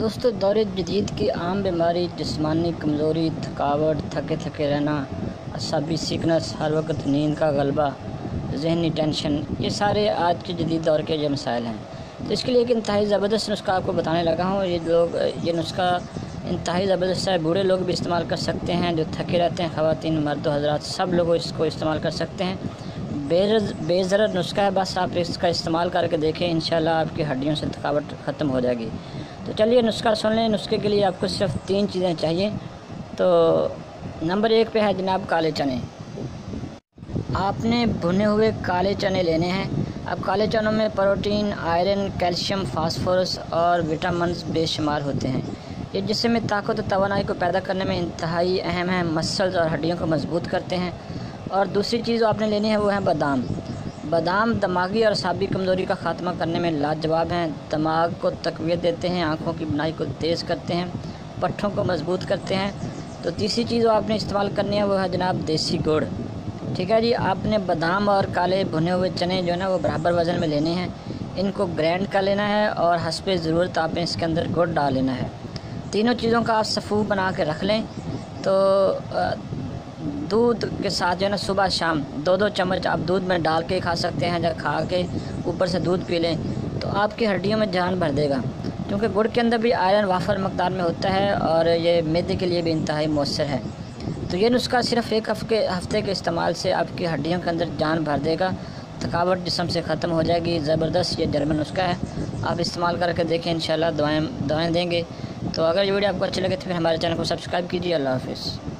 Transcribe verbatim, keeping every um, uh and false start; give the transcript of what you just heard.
दोस्तों, दौरे जदीद की आम बीमारी जिस्मानी कमज़ोरी, थकावट, थके थके रहना, असाबी सीकनेस, हर वक्त नींद का गलबा, जहनी टेंशन, ये सारे आज के जदीद दौर के जो मसाइल हैं। तो इसके लिए एक इंतहाई ज़बरदस्त नुस्खा आपको बताने लगा हूँ। ये लोग ये नुस्खा इंतहाई ज़बरदस्त है, बूढ़े लोग भी इस्तेमाल कर सकते हैं, जो थके रहते हैं, ख़वातीन, मर्द, हज़रात, सब लोग इसको इस्तेमाल कर सकते हैं। बेरज बेज़रर नुस्खा है, बस आप इसका इस्तेमाल करके देखें, इंशाल्लाह आपकी हड्डियों से थकावट ख़त्म हो जाएगी। तो चलिए नुस्खा सुन लें। नुस्खे के लिए आपको सिर्फ तीन चीज़ें चाहिए। तो नंबर एक पे है जनाब काले चने। आपने भुने हुए काले चने लेने हैं। अब काले चनों में प्रोटीन, आयरन, कैल्शियम, फास्फोरस और विटामिन बेशुमार होते हैं। ये जिस्म में ताकत और तवानाई को पैदा करने में इंतहाई अहम है, मसल्स और हड्डियों को मजबूत करते हैं। और दूसरी चीज़ आपने लेनी है वो है बादाम। बादाम दिमागी और असाबी कमज़ोरी का ख़ात्मा करने में लाजवाब हैं। दिमाग को तक़वियत देते हैं, आँखों की बनाई को तेज़ करते हैं, पट्ठों को मजबूत करते हैं। तो तीसरी चीज़ आपने इस्तेमाल करनी है वो है जनाब देसी गुड़। ठीक है जी, आपने बादाम और काले भुने हुए चने जो है ना वो बराबर वज़न में लेने हैं। इनको ग्राइंड कर लेना है और हस्बे ज़रूरत आपने इसके अंदर गुड़ डाल लेना है। तीनों चीज़ों का आप सफ़ूफ बना के रख लें। तो दूध के साथ जो है ना सुबह शाम दो दो चम्मच आप दूध में डाल के खा सकते हैं। जब खा के ऊपर से दूध पी लें तो आपकी हड्डियों में जान भर देगा, क्योंकि गुड़ के अंदर भी आयरन वाफर मकदार में होता है और ये मैदे के लिए भी इंतहाई मौसर है। तो ये नुस्खा सिर्फ एक हफ्ते हफ्ते के इस्तेमाल से आपकी हड्डियों के अंदर जान भर देगा, थकावट जिस्म से ख़त्म हो जाएगी। ज़बरदस्त ये जर्मन नुस्खा है, आप इस्तेमाल करके देखें, इंशाल्लाह दुआएं दुआएं देंगे। तो अगर ये वीडियो आपको अच्छी लगे तो फिर हमारे चैनल को सब्सक्राइब कीजिए। अल्लाह हाफ़िज़।